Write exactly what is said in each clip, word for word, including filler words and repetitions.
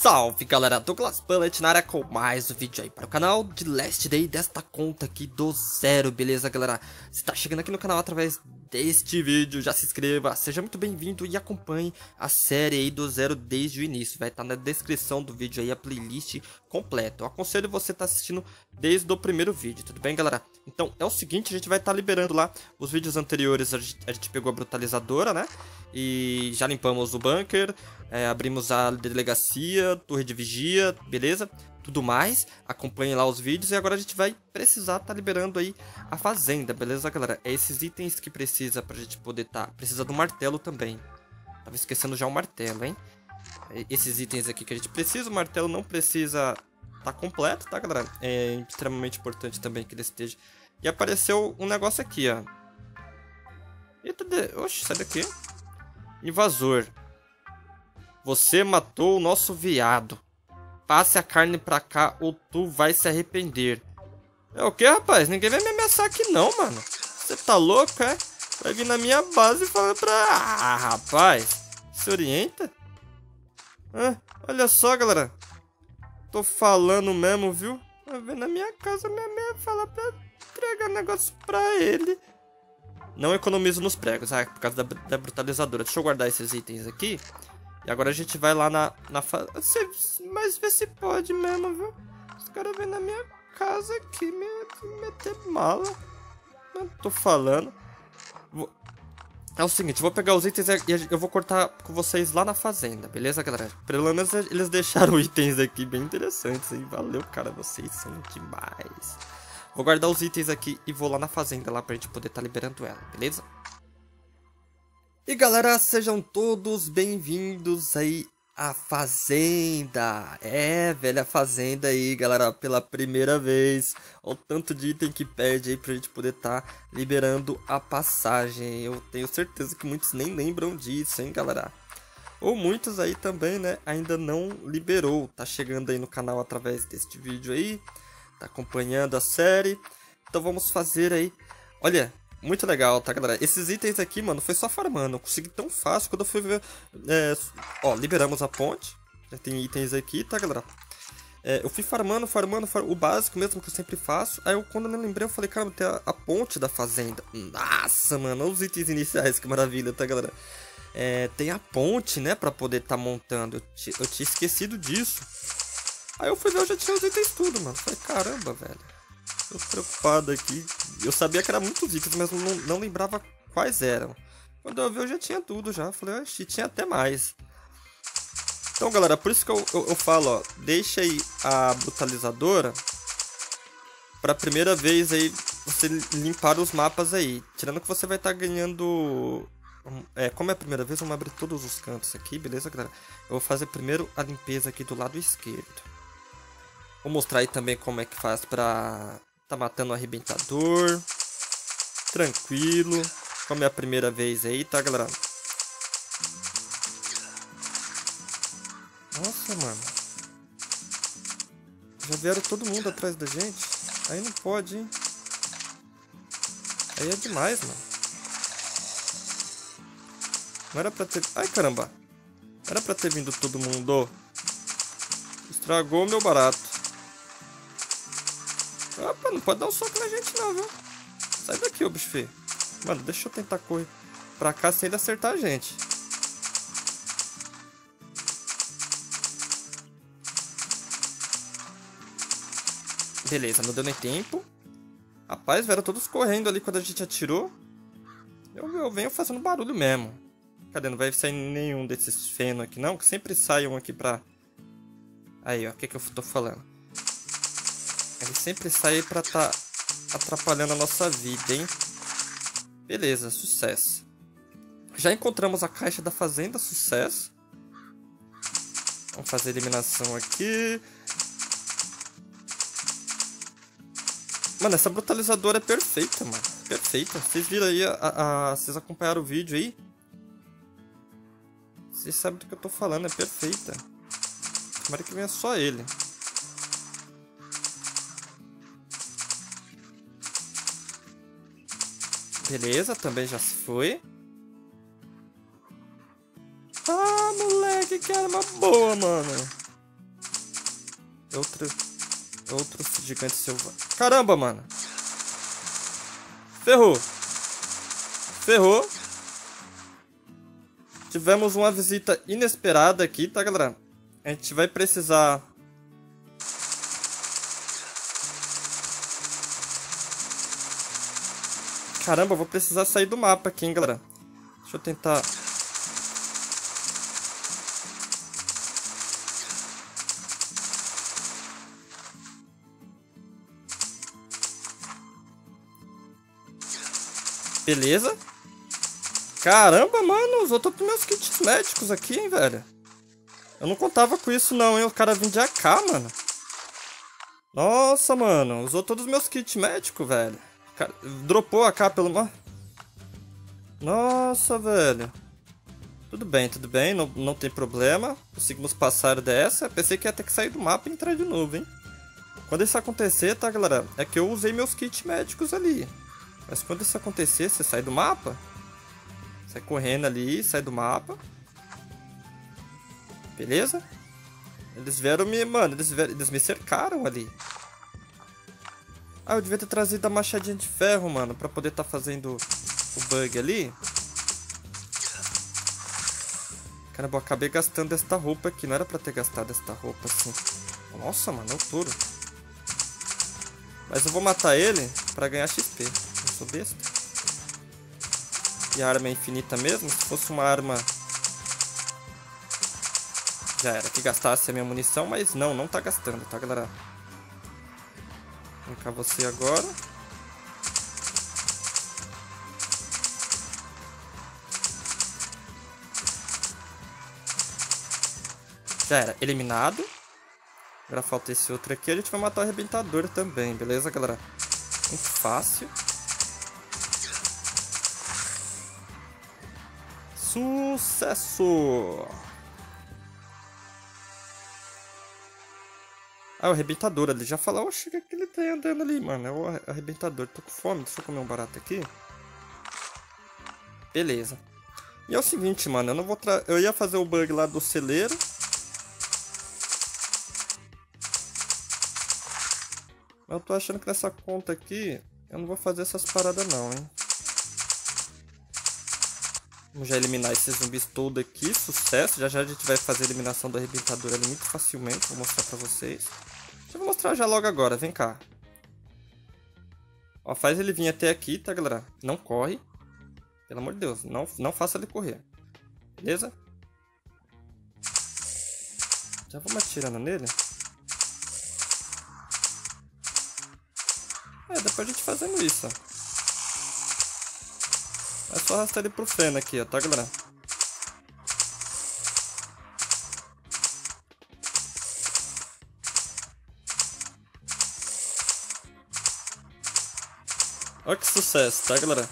Salve galera, Douglas Bullet na área com mais um vídeo aí para o canal de Last Day desta conta aqui do zero, beleza galera? Se tá chegando aqui no canal através deste vídeo, já se inscreva, seja muito bem-vindo e acompanhe a série aí do zero desde o início. Vai estar na descrição do vídeo aí a playlist completa. Eu aconselho você estar tá assistindo desde o primeiro vídeo, tudo bem galera? Então é o seguinte, a gente vai estar tá liberando lá os vídeos anteriores, a gente, a gente pegou a brutalizadora, né? E já limpamos o bunker, é, abrimos a delegacia, torre de vigia, beleza? Tudo mais, acompanhe lá os vídeos e agora a gente vai precisar estar tá liberando aí a fazenda, beleza galera? É esses itens que precisa pra gente poder tá, precisa do martelo também. Tava esquecendo já o martelo, hein? Esses itens aqui que a gente precisa, o martelo não precisa tá completo, tá galera? É extremamente importante também que ele esteja. E apareceu um negócio aqui, ó. Eita, de... oxe, sai daqui. Invasor. Você matou o nosso veado. Passe a carne pra cá ou tu vai se arrepender. É o que, rapaz? Ninguém vai me ameaçar aqui não, mano. Você tá louco, é? Vai vir na minha base e falar pra... Ah, rapaz. Se orienta? Ah, olha só, galera. Tô falando mesmo, viu? Vai vir na minha casa, minha mãe fala pra entregar negócio pra ele. Não economizo nos pregos, ah, por causa da, da brutalizadora. Deixa eu guardar esses itens aqui. E agora a gente vai lá na... na fa... Mas vê se pode mesmo, viu? Os caras vêm na minha casa aqui me, me meter mala. Não tô falando. Vou... É o seguinte, eu vou pegar os itens e eu vou cortar com vocês lá na fazenda, beleza, galera? Pelo menos eles deixaram itens aqui bem interessantes, hein? Valeu, cara, vocês são demais. Vou guardar os itens aqui e vou lá na fazenda lá pra gente poder estar tá liberando ela, beleza? E galera, sejam todos bem-vindos aí à fazenda. É, velho, a fazenda aí, galera, pela primeira vez. Olha o tanto de item que pede aí pra gente poder estar tá liberando a passagem. Eu tenho certeza que muitos nem lembram disso, hein, galera? Ou muitos aí também, né, ainda não liberou. Tá chegando aí no canal através deste vídeo aí. Tá acompanhando a série. Então vamos fazer aí. Olha, muito legal, tá galera? Esses itens aqui, mano, foi só farmando. Eu consegui tão fácil quando eu fui ver. É... Ó, liberamos a ponte. Já tem itens aqui, tá galera? É, eu fui farmando, farmando, farmando, o básico mesmo que eu sempre faço. Aí eu, quando eu me lembrei, eu falei, cara, tem a, a ponte da fazenda. Nossa, mano, olha os itens iniciais, que maravilha, tá galera? É, tem a ponte, né, pra poder tá montando. Eu, eu tinha esquecido disso. Aí eu fui ver, eu já tinha os itens tudo, mano. Falei, caramba, velho. Tô preocupado aqui. Eu sabia que era muitos itens, mas não, não lembrava quais eram. Quando eu vi, eu já tinha tudo já. Falei, oxi, tinha até mais. Então, galera, por isso que eu, eu, eu falo, ó. Deixa aí a brutalizadora pra primeira vez aí você limpar os mapas aí. Tirando que você vai estar tá ganhando... É, como é a primeira vez, vamos abrir todos os cantos aqui, beleza, galera? Eu vou fazer primeiro a limpeza aqui do lado esquerdo. Vou mostrar aí também como é que faz pra tá matando o arrebentador. Tranquilo. Como é a primeira vez aí, tá, galera? Nossa, mano. Já vieram todo mundo atrás da gente. Aí não pode, hein? Aí é demais, mano. Não era pra ter... Ai, caramba. Não era pra ter vindo todo mundo. Estragou o meu barato. Opa, não pode dar um soco na gente não, viu? Sai daqui, ô bicho feio. Mano, deixa eu tentar correr pra cá sem ele acertar a gente. Beleza, não deu nem tempo. Rapaz, vieram todos correndo ali quando a gente atirou. Eu, eu venho fazendo barulho mesmo. Cadê? Não vai sair nenhum desses feno aqui não, que sempre saiam aqui pra... Aí, ó, o que que eu tô falando? Ele sempre sai pra tá atrapalhando a nossa vida, hein? Beleza, sucesso. Já encontramos a caixa da fazenda, sucesso. Vamos fazer a eliminação aqui. Mano, essa brutalizadora é perfeita, mano. Perfeita. Vocês viram aí, a, a, vocês acompanharam o vídeo aí? Vocês sabem do que eu tô falando, é perfeita. Tomara que venha só ele. Beleza, também já se foi. Ah, moleque, que arma boa, mano. Outro... Outro gigante selvagem. Caramba, mano. Ferrou. Ferrou. Tivemos uma visita inesperada aqui, tá, galera? A gente vai precisar... Caramba, eu vou precisar sair do mapa aqui, hein, galera. Deixa eu tentar... Beleza. Caramba, mano, usou todos os meus kits médicos aqui, hein, velho. Eu não contava com isso não, hein. O cara vem de A K, mano. Nossa, mano, usou todos os meus kits médicos, velho. Cara, dropou a A K pelo... Nossa, velho. Tudo bem, tudo bem, não, não tem problema. Conseguimos passar dessa. Pensei que ia ter que sair do mapa e entrar de novo, hein. Quando isso acontecer, tá, galera, é que eu usei meus kits médicos ali. Mas quando isso acontecer, você sai do mapa. Sai correndo ali, sai do mapa. Beleza? Eles vieram me... Mano, eles, vieram, eles me cercaram ali. Ah, eu devia ter trazido a machadinha de ferro, mano, pra poder tá fazendo o bug ali. Caramba, eu acabei gastando esta roupa aqui. Não era pra ter gastado esta roupa assim. Nossa, mano, é o touro. Mas eu vou matar ele pra ganhar X P. Eu sou besta. E a arma é infinita mesmo. Se fosse uma arma... Já era que gastasse a minha munição. Mas não, não tá gastando, tá, galera? Vou colocar você agora. Já era, eliminado. Agora falta esse outro aqui. A gente vai matar o arrebentador também, beleza, galera? Muito fácil. Sucesso! Ah, o arrebentador ali. Já falou, oxe, o que, que ele tá andando ali, mano? É o arrebentador. Tô com fome, deixa eu comer um barato aqui. Beleza. E é o seguinte, mano, eu não vou tra... Eu ia fazer o bug lá do celeiro. Mas eu tô achando que nessa conta aqui eu não vou fazer essas paradas não, hein. Vamos já eliminar esses zumbis todos aqui. Sucesso. Já já a gente vai fazer a eliminação do arrebentador ali muito facilmente. Vou mostrar pra vocês. Eu vou mostrar já logo agora. Vem cá. Ó, faz ele vir até aqui, tá, galera? Não corre. Pelo amor de Deus. Não, não faça ele correr. Beleza? Já vamos atirando nele. É, depois a gente fazendo isso, ó. É só arrastar ele pro feno aqui, ó, tá, galera? Olha que sucesso, tá, galera?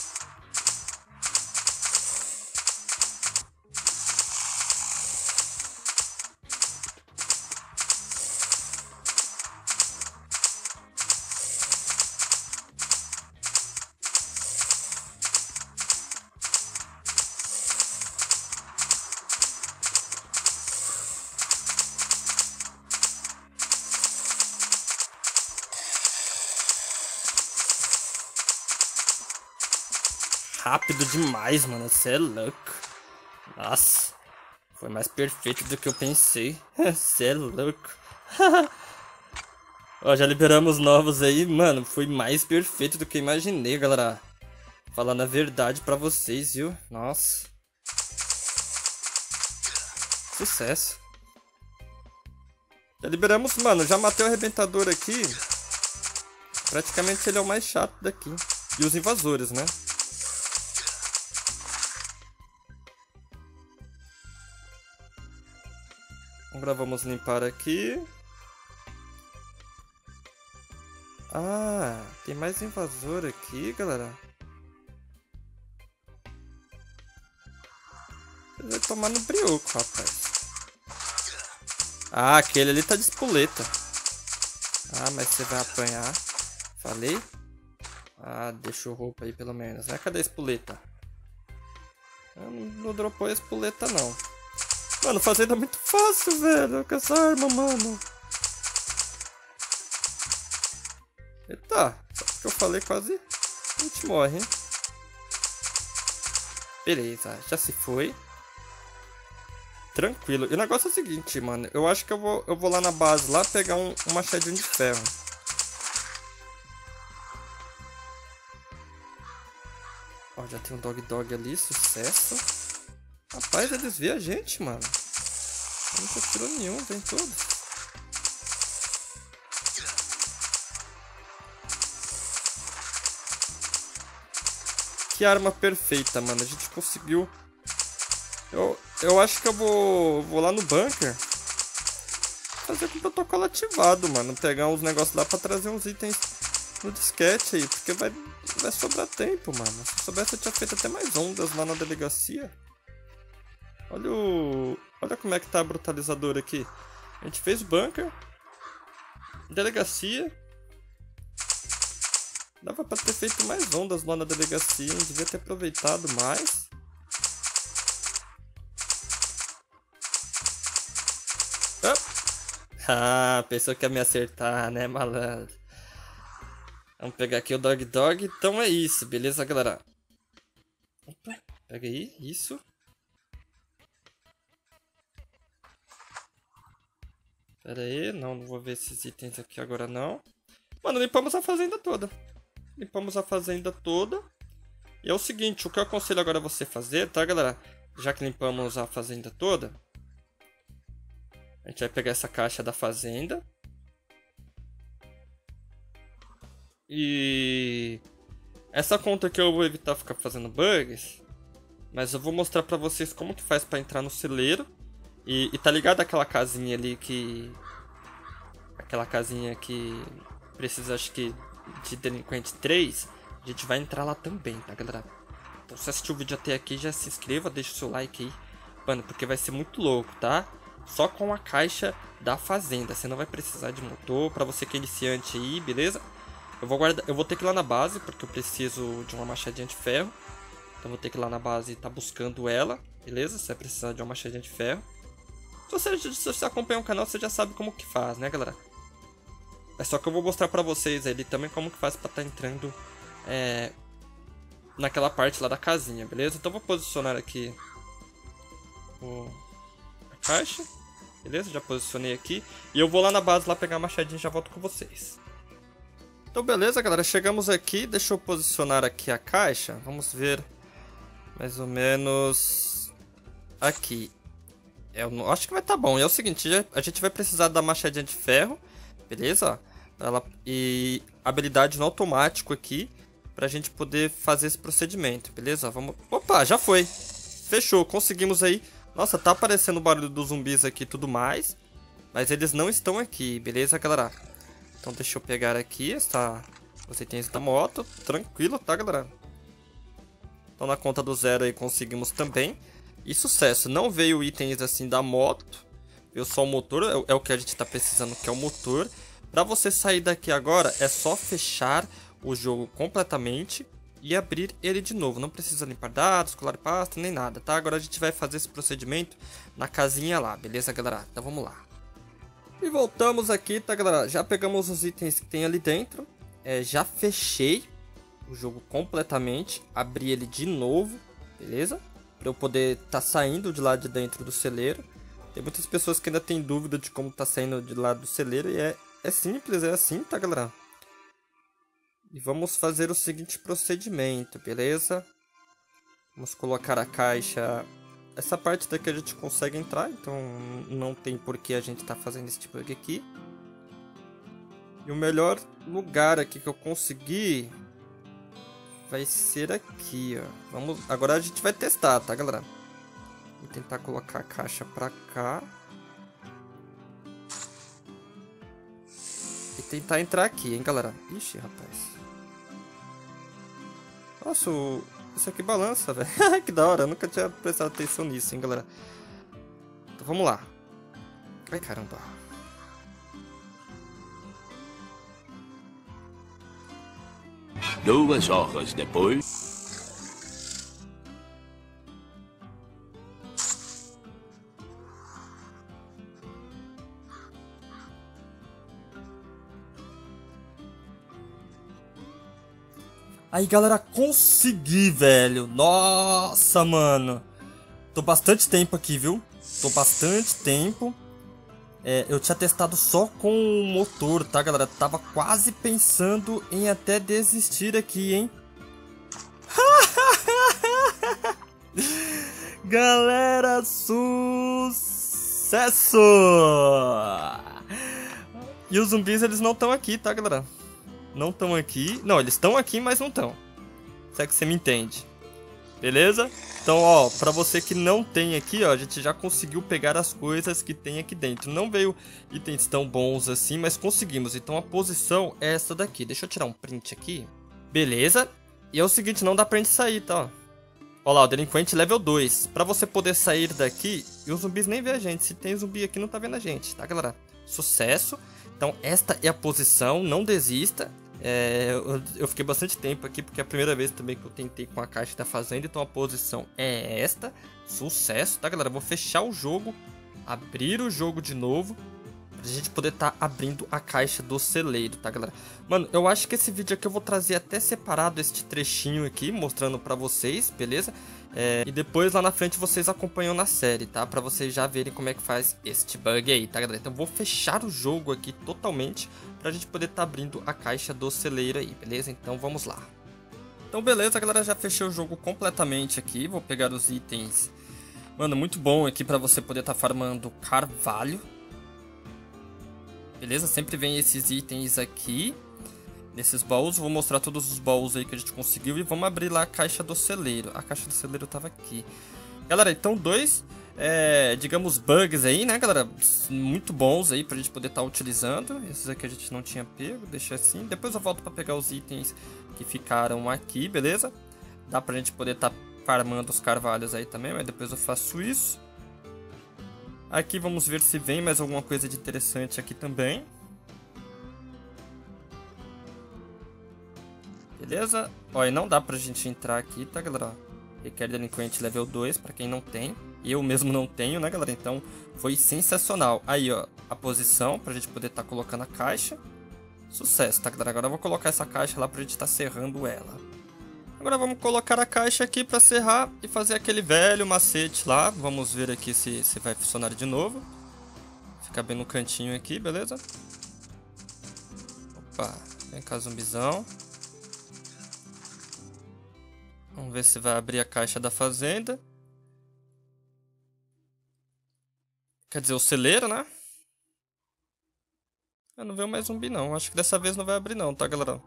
Rápido demais, mano. Você é louco. Nossa. Foi mais perfeito do que eu pensei. Você é louco. Ó, já liberamos novos aí. Mano, foi mais perfeito do que eu imaginei, galera. Falando a verdade pra vocês, viu? Nossa. Sucesso. Já liberamos, mano. Já matei o arrebentador aqui. Praticamente ele é o mais chato daqui. E os invasores, né? Agora vamos limpar aqui. Ah, tem mais invasor aqui, galera. Você vai tomar no brioco, rapaz. Ah, aquele ali tá de espoleta. Ah, mas você vai apanhar. Falei? Ah, deixou roupa aí pelo menos, né? Cadê a espoleta? Eu não, não dropou a espoleta, não. Mano, fazenda é muito fácil, velho. Com essa arma, mano. Eita, só porque eu falei quase a gente morre, hein? Beleza, já se foi. Tranquilo. E o negócio é o seguinte, mano. Eu acho que eu vou, eu vou lá na base, lá pegar um, um machadinho de ferro. Ó, já tem um dog dog ali, sucesso. Rapaz, eles vê a gente, mano. Não tô tirando nenhum, vem todos. Que arma perfeita, mano. A gente conseguiu. Eu, eu acho que eu vou, vou lá no bunker fazer com o protocolo ativado, mano. Pegar uns negócios lá pra trazer uns itens no disquete aí. Porque vai, vai sobrar tempo, mano. Se eu soubesse, eu tinha feito até mais ondas lá na delegacia. Olha o... Olha como é que tá a brutalizadora aqui. A gente fez bunker. Delegacia. Dava pra ter feito mais ondas lá na delegacia, hein? Devia ter aproveitado mais. Oh. Ah, pensou que ia me acertar, né, malandro? Vamos pegar aqui o Dog Dog. Então é isso, beleza, galera? Opa, pega aí, isso. Pera aí, não, não vou ver esses itens aqui agora não. Mano, limpamos a fazenda toda. Limpamos a fazenda toda. E é o seguinte, o que eu aconselho agora você fazer, tá, galera? Já que limpamos a fazenda toda, a gente vai pegar essa caixa da fazenda. E essa conta aqui eu vou evitar ficar fazendo bugs, mas eu vou mostrar pra vocês como que faz pra entrar no celeiro. E, e tá ligado aquela casinha ali que... Aquela casinha que precisa, acho que, de delinquente três. A gente vai entrar lá também, tá, galera? Então se assistiu o vídeo até aqui, já se inscreva, deixa o seu like aí. Mano, porque vai ser muito louco, tá? Só com a caixa da fazenda. Você não vai precisar de motor, pra você que é iniciante aí, beleza? Eu vou, guardar, eu vou ter que ir lá na base, porque eu preciso de uma machadinha de ferro. Então vou ter que ir lá na base e tá buscando ela, beleza? Você vai precisar de uma machadinha de ferro. Se você, se você acompanha o canal, você já sabe como que faz, né, galera? É só que eu vou mostrar pra vocês ali também como que faz pra tá entrando é, naquela parte lá da casinha, beleza? Então eu vou posicionar aqui o, a caixa, beleza? Já posicionei aqui. E eu vou lá na base lá pegar a machadinha e já volto com vocês. Então beleza, galera, chegamos aqui. Deixa eu posicionar aqui a caixa. Vamos ver mais ou menos aqui. Eu não, acho que vai tá bom. E é o seguinte, a gente vai precisar da machadinha de ferro, beleza? Ela, e habilidade no automático aqui, pra gente poder fazer esse procedimento, beleza? Vamos... Opa, já foi. Fechou, conseguimos aí. Nossa, tá aparecendo o barulho dos zumbis aqui e tudo mais, mas eles não estão aqui, beleza, galera? Então deixa eu pegar aqui essa... os itens da moto, tranquilo, tá, galera? Então na conta do zero aí conseguimos também. E sucesso, não veio itens assim da moto, veio só o motor, é, é o que a gente tá precisando, que é o motor. Pra você sair daqui agora, é só fechar o jogo completamente e abrir ele de novo. Não precisa limpar dados, colar pasta, nem nada, tá? Agora a gente vai fazer esse procedimento na casinha lá, beleza, galera? Então vamos lá. E voltamos aqui, tá, galera? Já pegamos os itens que tem ali dentro. É, já fechei o jogo completamente, abri ele de novo, beleza? Pra eu poder tá saindo de lá de dentro do celeiro. Tem muitas pessoas que ainda tem dúvida de como tá saindo de lá do celeiro e é, é simples, é assim, tá, galera? E vamos fazer o seguinte procedimento, beleza? Vamos colocar a caixa... Essa parte daqui a gente consegue entrar, então não tem por que a gente tá fazendo esse tipo de aqui. E o melhor lugar aqui que eu consegui vai ser aqui, ó. Vamos... Agora a gente vai testar, tá, galera? Vou tentar colocar a caixa pra cá. E tentar entrar aqui, hein, galera? Ixi, rapaz. Nossa, o... isso aqui balança, velho. Que da hora, eu nunca tinha prestado atenção nisso, hein, galera. Então vamos lá. Ai, caramba. Duas horas depois... Aí, galera, consegui, velho. Nossa, mano. Tô bastante tempo aqui, viu? Tô bastante tempo. É, eu tinha testado só com o motor, tá, galera? Tava quase pensando em até desistir aqui, hein? Galera, sucesso! E os zumbis, eles não estão aqui, tá, galera? Não estão aqui. Não, eles estão aqui, mas não estão. Será que você me entende? Beleza? Então, ó, pra você que não tem aqui, ó, a gente já conseguiu pegar as coisas que tem aqui dentro. Não veio itens tão bons assim, mas conseguimos. Então a posição é essa daqui. Deixa eu tirar um print aqui. Beleza? E é o seguinte, não dá pra gente sair, tá? Ó. Ó lá, o delinquente level dois. Pra você poder sair daqui, e os zumbis nem vê a gente. Se tem zumbi aqui, não tá vendo a gente, tá, galera? Sucesso. Então, esta é a posição, não desista. É, eu, eu fiquei bastante tempo aqui, porque é a primeira vez também que eu tentei com a caixa da fazenda. Então a posição é esta. Sucesso, tá, galera? Vou fechar o jogo, abrir o jogo de novo, pra gente poder estar tá abrindo a caixa do celeiro, tá, galera? Mano, eu acho que esse vídeo aqui eu vou trazer até separado este trechinho aqui, mostrando pra vocês, beleza? É, e depois lá na frente vocês acompanham na série, tá? Pra vocês já verem como é que faz este bug aí, tá, galera? Então eu vou fechar o jogo aqui totalmente pra gente poder estar tá abrindo a caixa do celeiro aí, beleza? Então vamos lá. Então beleza, galera, já fechei o jogo completamente aqui. Vou pegar os itens. Mano, muito bom aqui pra você poder estar tá farmando carvalho. Beleza? Sempre vem esses itens aqui nesses baús. Vou mostrar todos os baús aí que a gente conseguiu. E vamos abrir lá a caixa do celeiro. A caixa do celeiro tava aqui. Galera, então dois, é, digamos, bugs aí, né, galera? Muito bons aí pra gente poder estar tá utilizando. Esses aqui a gente não tinha pego, deixa assim. Depois eu volto pra pegar os itens que ficaram aqui, beleza? Dá pra gente poder estar tá farmando os carvalhos aí também, mas depois eu faço isso. Aqui vamos ver se vem mais alguma coisa de interessante aqui também. Beleza? Ó, e não dá pra gente entrar aqui, tá, galera? Requer delinquente level dois, pra quem não tem. Eu mesmo não tenho, né, galera? Então, foi sensacional. Aí, ó, a posição pra gente poder estar tá colocando a caixa. Sucesso, tá, galera? Agora eu vou colocar essa caixa lá pra gente estar tá serrando ela. Agora vamos colocar a caixa aqui pra serrar e fazer aquele velho macete lá. Vamos ver aqui se, se vai funcionar de novo. Fica bem no cantinho aqui, beleza? Opa, vem cá, zumbizão. Vamos ver se vai abrir a caixa da fazenda. Quer dizer, o celeiro, né? Eu não vejo mais zumbi, não. Acho que dessa vez não vai abrir, não, tá, galera?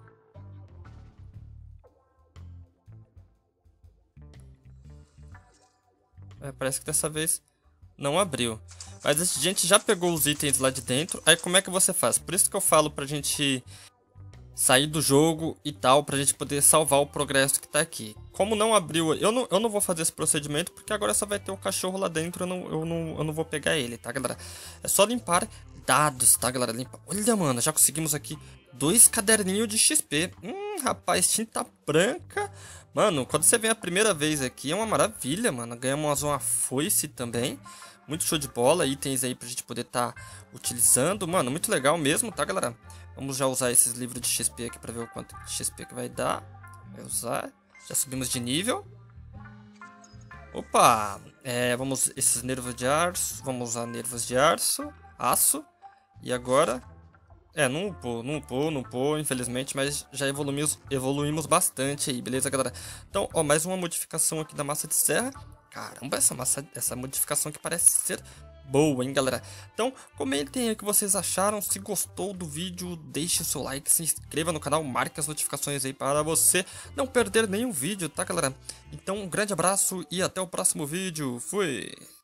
É, parece que dessa vez não abriu. Mas a gente já pegou os itens lá de dentro. Aí como é que você faz? Por isso que eu falo pra gente sair do jogo e tal, pra gente poder salvar o progresso que tá aqui. Como não abriu, eu não, eu não vou fazer esse procedimento, porque agora só vai ter o cachorro lá dentro, eu não, eu não, eu não vou pegar ele, tá, galera? É só limpar dados, tá, galera? Limpa. Olha, mano, já conseguimos aqui dois caderninhos de X P. Hum, rapaz, tinta branca. Mano, quando você vem a primeira vez aqui, é uma maravilha, mano. Ganhamos uma foice também. Muito show de bola, itens aí pra gente poder tá utilizando. Mano, muito legal mesmo, tá, galera? Vamos já usar esses livros de X P aqui pra ver o quanto de X P que vai dar. Vai usar. Já subimos de nível. Opa! É, vamos esses nervos de aço. Vamos usar nervos de aço. Aço. E agora... É, não upou, não upou, não upou, infelizmente, mas já evoluímos, evoluímos bastante aí, beleza, galera? Então, ó, mais uma modificação aqui da massa de serra. Caramba, essa, massa, essa modificação aqui parece ser boa, hein, galera? Então, comentem aí o que vocês acharam. Se gostou do vídeo, deixe o seu like, se inscreva no canal, marque as notificações aí para você não perder nenhum vídeo, tá, galera? Então, um grande abraço e até o próximo vídeo. Fui!